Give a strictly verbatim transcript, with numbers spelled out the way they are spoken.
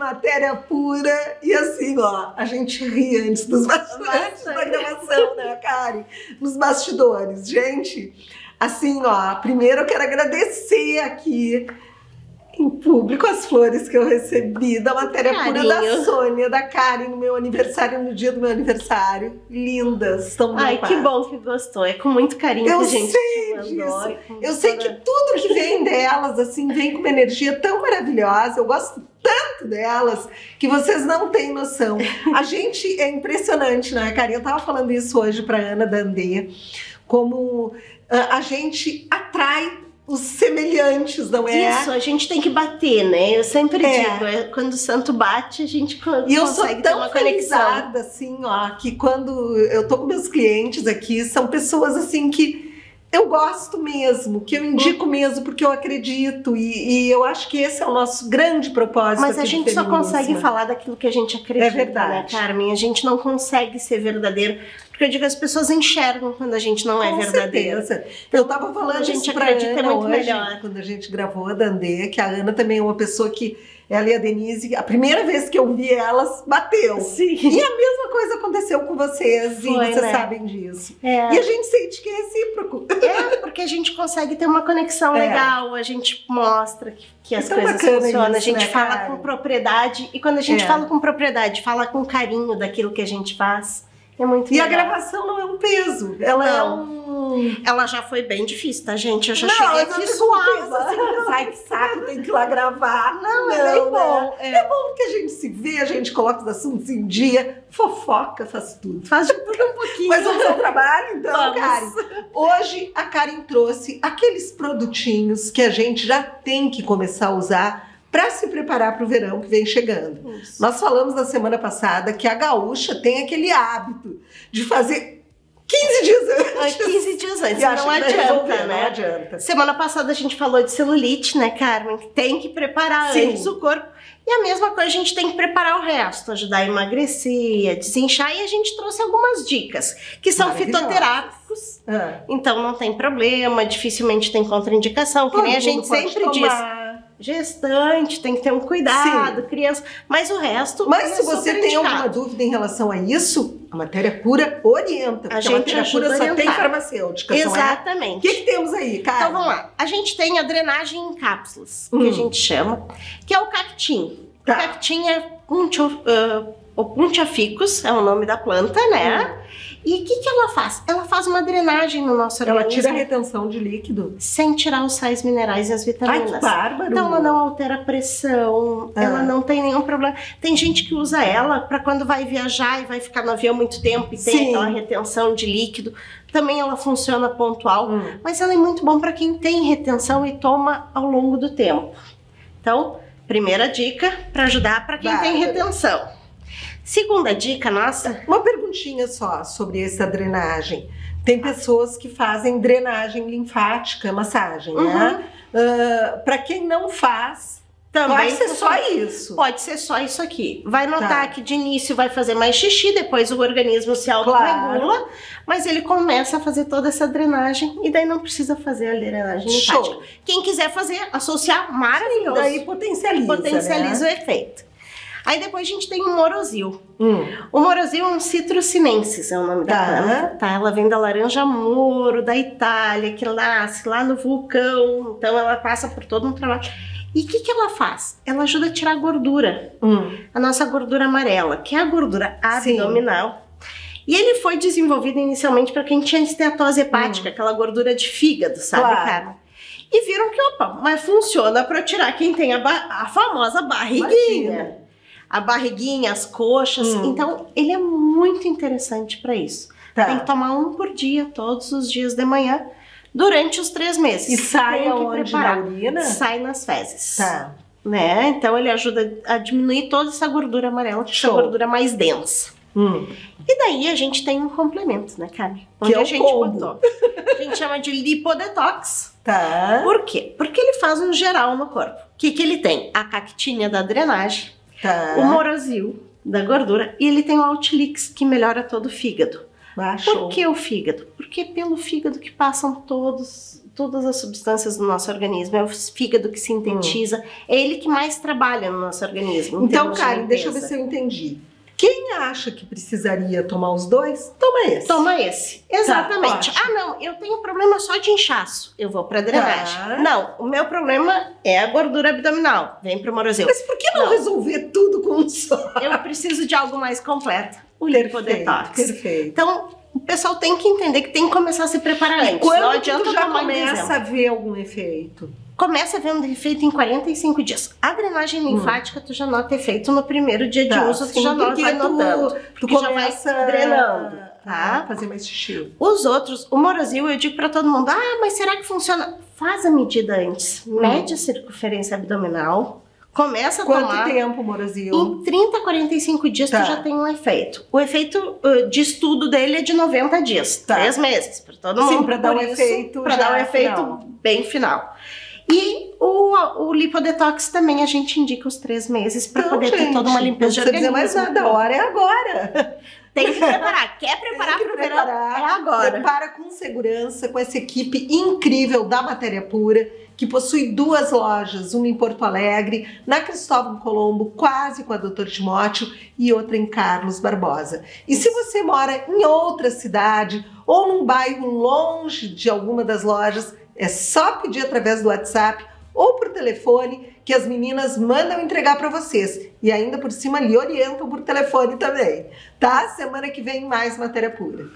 matéria pura e assim, ó, a gente ri antes dos bastidores da gravação, né, Karen? Nos bastidores. Gente, assim, ó, primeiro eu quero agradecer aqui em público as flores que eu recebi da matéria Carinho. pura da Sônia, da Karen, no meu aniversário, no dia do meu aniversário. Lindas, estão no Ai, meu que quarto. bom que gostou. É com muito carinho Eu que a gente sei te mandou. disso. e com Eu sei toda- que tudo que vem delas, assim, vem com uma energia tão maravilhosa. Eu gosto tanto delas que vocês não têm noção. A gente é impressionante, né, Karen? Eu tava falando isso hoje pra Ana da Andê, como ah, a gente atrai os semelhantes, não é? Isso, a gente tem que bater, né? Eu sempre É. digo, é, quando o santo bate, a gente co- E eu sou consegue ter tão uma conexão. felizarda, assim, ó, que quando eu tô com meus clientes aqui, são pessoas, assim, que eu gosto mesmo, que eu indico mesmo, porque eu acredito, e, e eu acho que esse é o nosso grande propósito. Mas a aqui do gente só Feminismo. consegue falar daquilo que a gente acredita, É verdade. né, Carmen? A gente não consegue ser verdadeiro, porque eu digo, as pessoas enxergam quando a gente não é Com verdadeiro. certeza. Eu tava falando a gente isso pra acredita, Ana é muito hoje, melhor. quando a gente gravou a Dandê, que a Ana também é uma pessoa que, ela e a Denise, a primeira vez que eu vi elas, bateu. Sim. E a mesma coisa aconteceu com vocês, Foi, e vocês né? sabem disso. É. E a gente sente que é recíproco. É, porque a gente consegue ter uma conexão É. legal, a gente mostra que, que as É tão coisas bacana funcionam, a isso, gente né, fala cara? com propriedade, e quando a gente É. fala com propriedade, fala com carinho daquilo que a gente faz, é muito E a legal. gravação não é um peso, ela é Não. um... Ela já foi bem difícil, tá, gente? Eu já não, cheguei eu aqui não suave. assim, ai que saco, tem que ir lá gravar. Não, é bem bom. É. é bom que a gente se vê, a gente coloca os assuntos em dia, fofoca, faz tudo. Faz de tudo um pouquinho. Mas vamos ao trabalho, então, Vamos. Karen. Hoje a Karen trouxe aqueles produtinhos que a gente já tem que começar a usar para se preparar para o verão que vem chegando. Isso. Nós falamos na semana passada que a gaúcha tem aquele hábito de fazer quinze dias Ai, antes. quinze dias antes, E acha não que vai resolver, adianta, não né? adianta. Semana passada a gente falou de celulite, né, Carmen? Que tem que preparar Sim. antes o corpo. E a mesma coisa, a gente tem que preparar o resto, ajudar a emagrecer, a desinchar. E a gente trouxe algumas dicas, que são Maravilhosas. fitoterápicos. Ah. Então não tem problema, dificilmente tem contraindicação, que Todo nem a mundo gente pode sempre diz. tomar. Gestante, tem que ter um cuidado, criança. Mas o resto... Mas é se você super tem indicado. alguma dúvida em relação a isso, a matéria pura orienta. Porque a, gente matéria ajuda pura a só tem orientar. farmacêutica, não é? Exatamente. O que, que temos aí, cara? Então vamos lá. A gente tem a drenagem em cápsulas, Hum. que a gente chama, que é o cactim. Tá. O cactim é Puntia, uh, o Puntia ficus, é o nome da planta, né? E o que, que ela faz? Ela faz uma drenagem no nosso Ela organismo tira a retenção de líquido. sem tirar os sais minerais e as Ai, vitaminas. que bárbaro. Então ela não altera a pressão, Ah. ela não tem nenhum problema. Tem gente que usa ela para quando vai viajar e vai ficar no avião muito tempo e tem Sim. aquela retenção de líquido. Também ela funciona pontual, Hum. mas ela é muito bom para quem tem retenção e toma ao longo do tempo. Então, primeira dica para ajudar para quem tem Bárbaro. retenção. Segunda dica, nossa, Uma perguntinha só sobre essa drenagem. Tem pessoas que fazem drenagem linfática, massagem, né? Uhum. Para quem não faz, também pode ser funciona. só isso. Pode ser só isso aqui. Vai notar Tá. que de início vai fazer mais xixi, depois o organismo se autorregula, Claro. mas ele começa a fazer toda essa drenagem e daí não precisa fazer a drenagem Show. linfática. Quem quiser fazer, associar, maravilhoso. Daí potencializa, Potencializa né? o efeito. Aí depois a gente tem o morosil. Hum. O morosil é um citrussinensis, é o nome Tá. da planta. Tá, ela vem da laranja moro, da Itália, que nasce lá no vulcão. Então ela passa por todo um trabalho. E o que, que ela faz? Ela ajuda a tirar a gordura. Hum. A nossa gordura amarela, que é a gordura Sim. abdominal. E ele foi desenvolvido inicialmente para quem tinha esteatose hepática, aquela gordura de fígado, sabe, Claro. cara? E viram que, opa, mas funciona para tirar quem tem a, ba- a famosa barriguinha. Imagina. A barriguinha, as coxas. Hum. Então, ele é muito interessante para isso. Tá. Tem que tomar um por dia, todos os dias de manhã, durante os três meses. E sai Tem que aonde? Na preparar. urina? Sai nas fezes. Tá. Né? Então, ele ajuda a diminuir toda essa gordura amarela, que é Show. essa gordura mais densa. Hum. E daí a gente tem um complemento, né, Carmen? Que Onde é o a gente combo. botou. A gente chama de lipodetox. Tá. Por quê? Porque ele faz um geral no corpo. O que, que ele tem? A cactinha da drenagem, Tá. o morosil da gordura e ele tem o Altilix, que melhora todo o fígado. Ah, Por show. que o fígado? Porque é pelo fígado que passam todos, todas as substâncias do nosso organismo. É o fígado que sintetiza, hum. é ele que mais trabalha no nosso organismo. Então, Karen, de deixa eu ver se eu entendi. Quem acha que precisaria tomar os dois, toma esse. Toma esse, exatamente. Tá, ah, não, eu tenho problema só de inchaço, eu vou pra drenagem. Tá. Não, o meu problema é a gordura abdominal, vem pro Morozil. Mas por que não, não resolver tudo com um só? Eu preciso de algo mais completo, o Perfeito, lipodetox. Perfeito. Então, o pessoal tem que entender que tem que começar a se preparar antes. Quando não adianta tu já tomar começa a ver algum efeito? Começa a ver um efeito em quarenta e cinco dias. A drenagem linfática, hum. tu já nota efeito no primeiro dia de tá, uso, sim, tu já nota, vai notando. Tu, tu já vai drenando, tá? Fazer mais xixi. Os outros, o Morozil, eu digo pra todo mundo, ah, mas será que funciona? Faz a medida antes. Hum. Mede a circunferência abdominal. Começa a Quanto tomar... Quanto tempo, Morozil? Em trinta a quarenta e cinco dias tá. tu já tem um efeito. O efeito uh, de estudo dele é de noventa dias, tá. três meses, para todo mundo. Sim, para dar um isso, efeito Para dar um efeito final. bem final. E o, o lipodetox também a gente indica os três meses para poder gente, ter toda uma limpeza de organismo. Não precisa dizer mais nada, a hora é agora. Tem que preparar. Quer preparar para o verão? É agora. Prepara com segurança, com essa equipe incrível da Matéria Pura, que possui duas lojas, uma em Porto Alegre, na Cristóvão Colombo, quase com a doutor Timóteo, e outra em Carlos Barbosa. E se você mora em outra cidade ou num bairro longe de alguma das lojas, é só pedir através do WhatsApp ou por telefone que as meninas mandam entregar para vocês. E ainda por cima lhe orientam por telefone também, tá? Semana que vem mais Matéria Pura.